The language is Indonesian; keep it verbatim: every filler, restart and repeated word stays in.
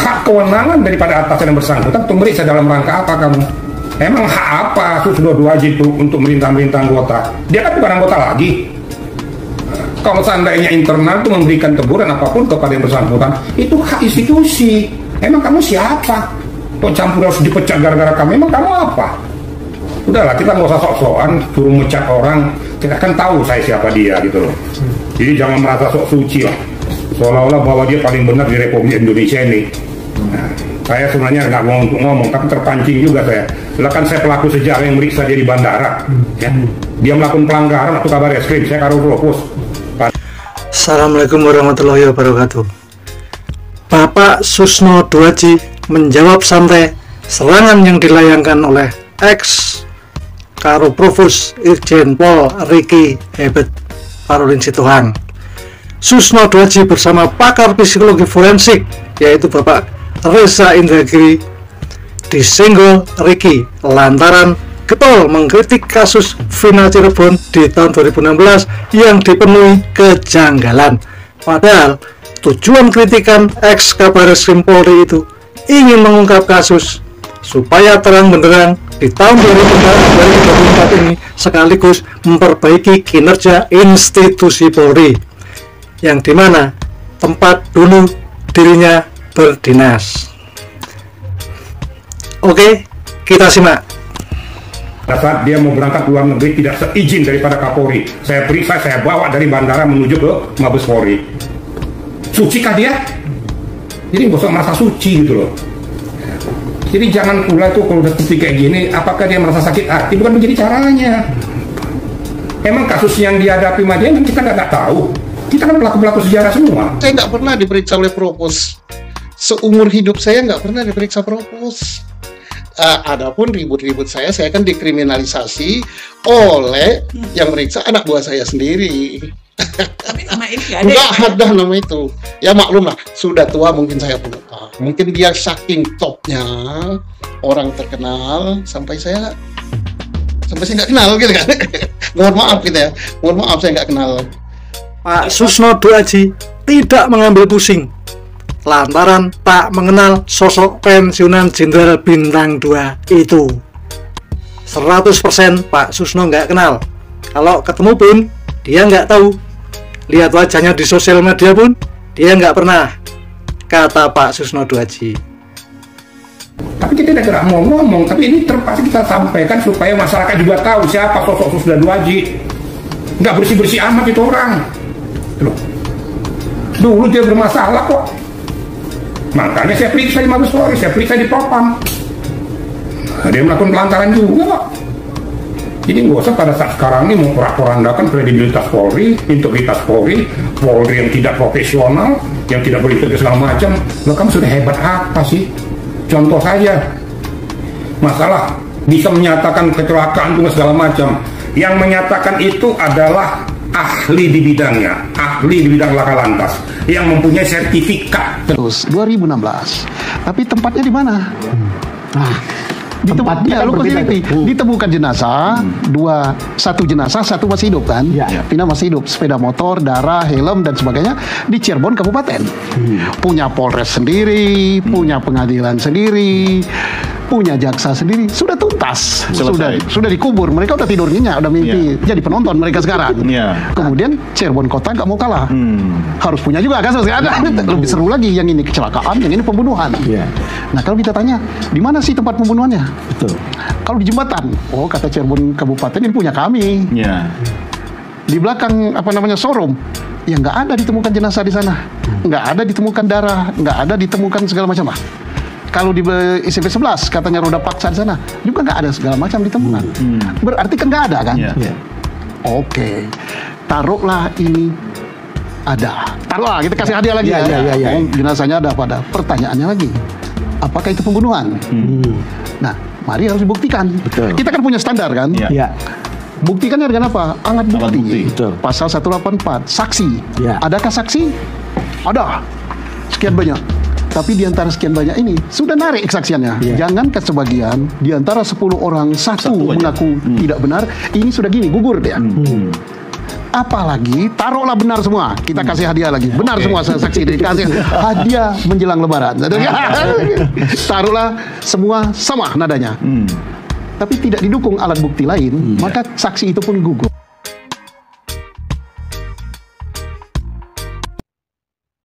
hak kewenangan daripada atasan yang bersangkutan untuk meriksa dalam rangka apa kamu? Emang hak apa Susno Duaji itu untuk merintah-merintah anggota? Dia kan bukan anggota lagi. Kalau seandainya internal itu memberikan teguran apapun kepada yang bersangkutan, itu hak institusi. Emang kamu siapa? Kok campur harus dipecat gara-gara kamu? Emang kamu apa? Udahlah, kita nggak usah sok-sokan suruh mecat orang. Kita kan tahu saya siapa dia gitu loh. Jadi jangan merasa sok suci lah, seolah-olah bahwa dia paling benar di Republik Indonesia ini. Nah, saya sebenarnya nggak mau untuk ngomong, tapi terpancing juga saya. Lah kan saya pelaku sejarah yang meriksa dia di bandara. Ya. Dia melakukan pelanggaran atau kabar eskrim, saya karo propos. Assalamualaikum warahmatullahi wabarakatuh. Bapak Susno Duaji menjawab santai serangan yang dilayangkan oleh ex Karo Provos Irjen Pol Ricky Hebet Parulin Sitohang. Susno Duaji bersama pakar psikologi forensik yaitu Bapak Reza Indragiri disenggol Ricky lantaran getol mengkritik kasus Vina Cirebon di tahun dua ribu enam belas yang dipenuhi kejanggalan. Padahal tujuan kritikan ex Kabareskrim Polri itu ingin mengungkap kasus supaya terang benderang di tahun dua ribu dua puluh empat ini sekaligus memperbaiki kinerja institusi Polri yang dimana tempat dulu dirinya berdinas. Oke, kita simak. Saat dia mau berangkat ke luar negeri tidak seizin daripada Kapolri, saya periksa, saya bawa dari bandara menuju ke Mabes Polri. Sucikah dia? Jadi nggak usah merasa suci gitu loh. Jadi jangan pula tuh kalau udah seperti kayak gini, apakah dia merasa sakit hati? Bukan menjadi caranya. Emang kasus yang dihadapi sama dia kita nggak tahu. Kita kan pelaku-pelaku sejarah semua. Saya nggak pernah diperiksa oleh Propos. Seumur hidup saya nggak pernah diperiksa Propos. Uh, adapun ribut-ribut saya, saya kan dikriminalisasi oleh yang meriksa anak buah saya sendiri. Tapi nama ini nggak ada. Nggak ada nama itu. Ya maklum lah, sudah tua mungkin saya pun lupa. Mungkin dia saking topnya orang terkenal sampai saya sampai saya nggak kenal gitu kan. Mohon maaf gitu ya. Mohon maaf saya nggak kenal. Pak Susno Duaji tidak mengambil pusing lantaran tak mengenal sosok pensiunan Jenderal Bintang dua itu. seratus persen Pak Susno nggak kenal. Kalau ketemu pun dia nggak tahu. Lihat wajahnya di sosial media pun dia nggak pernah, kata Pak Susno Duaji. Tapi kita tidak mau ngomong, tapi ini terpaksa kita sampaikan supaya masyarakat juga tahu siapa sosok Susno Duaji. Nggak bersih-bersih amat itu orang. Loh. Dulu dia bermasalah kok. Makanya saya periksa di Mabes Polri, saya periksa di Propam. Nah, dia melakukan pelanggaran juga kok. Jadi nggak usah pada saat sekarang ini memporak-porandakan kredibilitas Polri, integritas Polri, Polri yang tidak profesional, yang tidak berintegritas segala macam. Loh, kamu sudah hebat apa sih? Contoh saja, masalah bisa menyatakan kecelakaan itu segala macam. Yang menyatakan itu adalah ahli di bidangnya, ahli di bidang laka lantas, yang mempunyai sertifikat. Terus dua ribu enam belas, tapi tempatnya di mana? Nah, Ditemukan, ya, lu hmm. ditemukan jenazah, hmm. dua, satu jenazah, satu masih hidup kan? Ya. Vina masih hidup, sepeda motor, darah, helm dan sebagainya di Cirebon Kabupaten. Hmm. Punya Polres sendiri, hmm. punya pengadilan sendiri, punya jaksa sendiri, sudah tuntas, Selesai. sudah sudah dikubur. Mereka udah tidur nyenyak, udah mimpi yeah. jadi penonton mereka sekarang. Yeah. Kemudian Cirebon Kota nggak mau kalah, hmm. harus punya juga kan? Ada hmm. lebih seru lagi, yang ini kecelakaan, yang ini pembunuhan. Yeah. Nah kalau kita tanya, di mana sih tempat pembunuhannya? Betul. Kalau di jembatan, oh kata Cirebon Kabupaten ini punya kami. Yeah. Di belakang apa namanya showroom, ya nggak ada ditemukan jenazah di sana, nggak ada ditemukan darah, nggak ada ditemukan segala macam lah. Kalau di S M P sebelas katanya roda paksa di sana juga nggak ada segala macam ditemukan. Hmm. Berarti kan nggak ada kan? Yeah. Yeah. Oke, okay. Taruhlah ini ada. Taruhlah kita kasih hadiah lagi yeah, ya. Yeah, yeah, yeah. Oh, jenazahnya ada pada. Pertanyaannya lagi, apakah itu pembunuhan? Hmm. Nah, mari harus dibuktikan. Betul. Kita kan punya standar kan? Yeah. Yeah. Buktikannya dengan apa? Alat bukti. Alat bukti. Betul. Pasal seratus delapan puluh empat. Saksi. Yeah. Adakah saksi? Ada. Sekian banyak. Tapi di antara sekian banyak ini sudah narik kesaksiannya. Yeah. Jangankan sebagian, di antara sepuluh orang satu, satu mengaku hmm. tidak benar, ini sudah gini gugur dia. Hmm. Apalagi taruhlah benar semua, kita kasih hadiah lagi. Benar semua saksi dikasih hadiah menjelang Lebaran. Taruhlah semua sama nadanya. Tapi tidak didukung alat bukti lain, maka saksi itu pun gugur.